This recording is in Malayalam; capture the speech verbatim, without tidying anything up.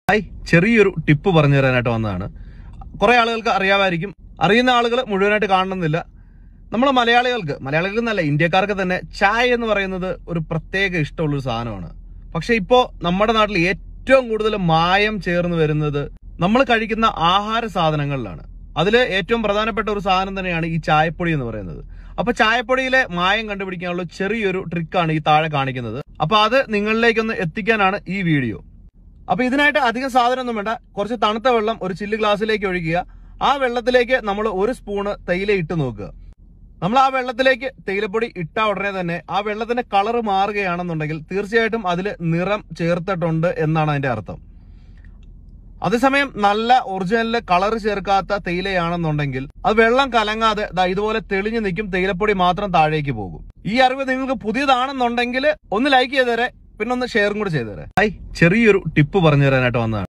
ഹായ്, ചെറിയൊരു ടിപ്പ് പറഞ്ഞു തരാനായിട്ട് വന്നതാണ്. കുറെ ആളുകൾക്ക് അറിയാമായിരിക്കും, അറിയുന്ന ആളുകൾ മുഴുവനായിട്ട് കാണണമെന്നില്ല. നമ്മളെ മലയാളികൾക്ക് മലയാളികൾ എന്നല്ല ഇന്ത്യക്കാർക്ക് തന്നെ ചായ എന്ന് പറയുന്നത് ഒരു പ്രത്യേക ഇഷ്ടമുള്ളൊരു സാധനമാണ്. പക്ഷെ ഇപ്പോ നമ്മുടെ നാട്ടിൽ ഏറ്റവും കൂടുതൽ മായം ചേർന്ന് വരുന്നത് നമ്മൾ കഴിക്കുന്ന ആഹാര സാധനങ്ങളിലാണ്. അതില് ഏറ്റവും പ്രധാനപ്പെട്ട ഒരു സാധനം തന്നെയാണ് ഈ ചായപ്പൊടി എന്ന് പറയുന്നത്. അപ്പൊ ചായപ്പൊടിയിലെ മായം കണ്ടുപിടിക്കാനുള്ള ചെറിയൊരു ട്രിക്കാണ് ഈ താഴെ കാണിക്കുന്നത്. അപ്പൊ അത് നിങ്ങളിലേക്കൊന്ന് എത്തിക്കാനാണ് ഈ വീഡിയോ. അപ്പൊ ഇതിനായിട്ട് അധികം സാധനമൊന്നും വേണ്ട. കുറച്ച് തണുത്ത വെള്ളം ഒരു ചില്ല് ഗ്ലാസ്സിലേക്ക് ഒഴിക്കുക. ആ വെള്ളത്തിലേക്ക് നമ്മൾ ഒരു സ്പൂണ് തേയില ഇട്ട് നോക്കുക. നമ്മൾ ആ വെള്ളത്തിലേക്ക് തേയിലപ്പൊടി ഇട്ട ഉടനെ തന്നെ ആ വെള്ളത്തിന്റെ കളർ മാറുകയാണെന്നുണ്ടെങ്കിൽ തീർച്ചയായിട്ടും അതിൽ നിറം ചേർത്തിട്ടുണ്ട് എന്നാണ് അതിന്റെ അർത്ഥം. അതേസമയം നല്ല ഒറിജിനലില് കളർ ചേർക്കാത്ത തേയിലയാണെന്നുണ്ടെങ്കിൽ അത് വെള്ളം കലങ്ങാതെ ഇതുപോലെ തെളിഞ്ഞു നിൽക്കും, തേയിലപ്പൊടി മാത്രം താഴേക്ക് പോകും. ഈ അറിവ് നിങ്ങൾക്ക് പുതിയതാണെന്നുണ്ടെങ്കിൽ ഒന്ന് ലൈക്ക് ചെയ്തേരെ, പിന്നെ ഒന്ന് ഷെയറും കൂടെ ചെയ്തേരെ. ഹായ്, ചെറിയൊരു ടിപ്പ് പറഞ്ഞു തരാനായിട്ട് വന്നതാണ്.